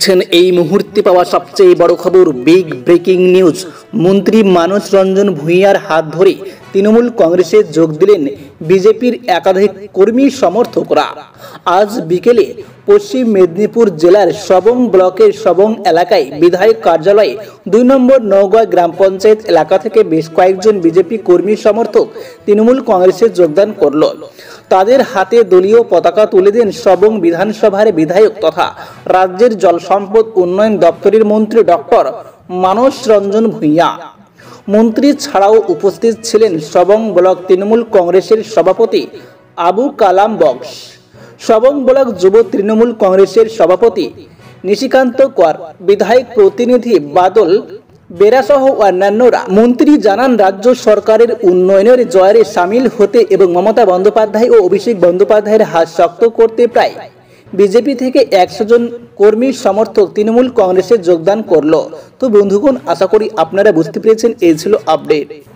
দেখছেন এই মুহূর্তে পাওয়া সবচেয়ে বড় খবর, বিগ ব্রেকিং নিউজ। মন্ত্রী মানস রঞ্জন ভূঁইয়ার হাত ধরে তৃণমূল কংগ্রেসে যোগ দিলেন বিজেপির একাধিক কর্মী সমর্থকরা। আজ বিকেলে পশ্চিম মেদিনীপুর জেলার সবং ব্লকের সবং এলাকায় বিধায়ক কার্যালয়ে 2 নম্বর নওগাঁ গ্রাম পঞ্চায়েত এলাকা থেকে বেশ কয়েকজন বিজেপি কর্মী সমর্থক তৃণমূল কংগ্রেসে যোগদান করল। তাদের হাতে দলীয় পতাকা তুলে দেন সবং বিধানসভার বিধায়ক তথা রাজ্যের জল সম্পদ উন্নয়ন দপ্তরের মন্ত্রী ডক্টর মানস রঞ্জন ভূঁইয়া। মন্ত্রী ছাড়াও উপস্থিত ছিলেন সবং ব্লক তৃণমূল কংগ্রেসের সভাপতি আবু কালাম বক্স, সবং ব্লক যুব তৃণমূল কংগ্রেসের সভাপতি নিশিকান্ত কর, বিধায়ক প্রতিনিধি বাদল বেরাসহ অন্যান্যরা। মন্ত্রী জানান, রাজ্য সরকারের উন্নয়নের জয়ে সামিল হতে এবং মমতা বন্দ্যোপাধ্যায় ও অভিষেক বন্দ্যোপাধ্যায়ের হাত শক্ত করতে প্রায় বিজেপি থেকে 100 জন কর্মী সমর্থক তৃণমূল কংগ্রেসে যোগদান করলো। তো বন্ধুগণ, আশা করি আপনারা বুঝতে পেরেছেন। এই ছিল আপডেট।